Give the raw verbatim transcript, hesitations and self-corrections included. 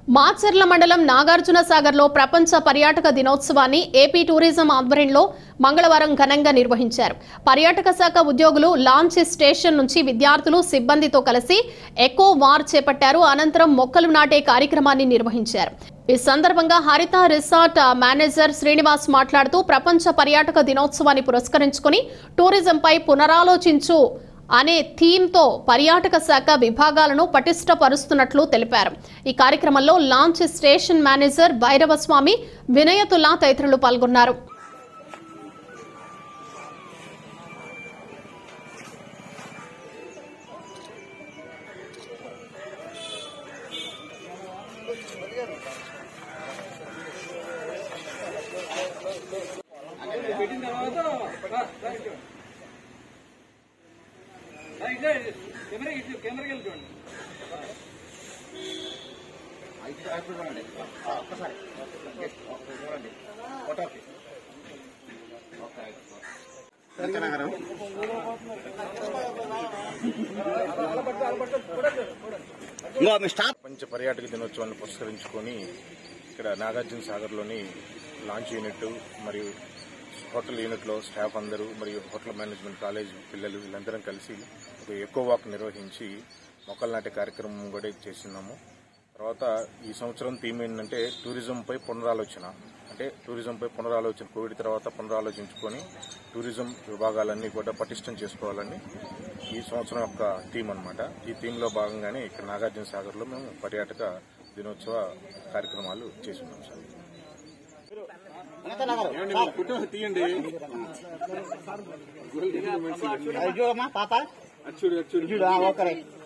మాచర్ల మండలం నాగార్జున సాగర్ లో ప్రపంచ పర్యాటక దినోత్సవాన్ని ఏపీ టూరిజం ఆధ్వర్యంలో మంగళవారం ఘనంగా నిర్వహించారు. పర్యాటక శాఖ ఉద్యోగులు లాంచ్ స్టేషన్ నుంచి విద్యార్థులు సిబ్బందితో కలిసి ఎకో వార్ చేపట్టారు. అనంతరం మొక్కలు నాటే కార్యక్రమాన్ని నిర్వహించారు. ఈ సందర్భంగా హరిత రిసార్ట్ మేనేజర్ శ్రీనివాస్ మాట్లాడుతూ ప్రపంచ పర్యాటక దినోత్సవాన్ని పురస్కరించుకుని టూరిజంపై పునరాలోచించు అనే థీమ్ తో పర్యాటక శాఖ విభాగాలను పటిష్టపరుస్తున్నట్లు తెలిపారు. ఈ కార్యక్రమంలో launch station manager Bhairavaswamy, Vinayatullah తదితరులు పాల్గొన్నారు. ప్రపంచ పర్యాటక దినోత్సవాన్ని పురస్కరించుకొని ఇక్కడ నాగార్జున సాగర్ లోని లాంచ్ యూనిట్ మరియు హోటల్ యూనిట్ లో స్టాఫ్ అందరూ మరియు హోటల్ మేనేజ్మెంట్ కాలేజ్ పిల్లలు వీళ్ళందరం కలిసి ఒక ఎకో వాక్ నిర్వహించి మొక్కలు నాటే కార్యక్రమం కూడా చేస్తున్నాము. తర్వాత ఈ సంవత్సరం థీమ్ ఏంటంటే టూరిజంపై పునరాలోచన. అంటే టూరిజంపై పునరాలోచన, కోవిడ్ తర్వాత పునరాలోచించుకొని టూరిజం విభాగాలన్నీ కూడా పటిష్టం చేసుకోవాలని ఈ సంవత్సరం యొక్క థీమ్ అన్నమాట. ఈ థీమ్ లో భాగంగానే ఇక్కడ నాగార్జున సాగర్ లో మేము పర్యాటక దినోత్సవ కార్యక్రమాలు చేస్తున్నాం సార్. తీయండి.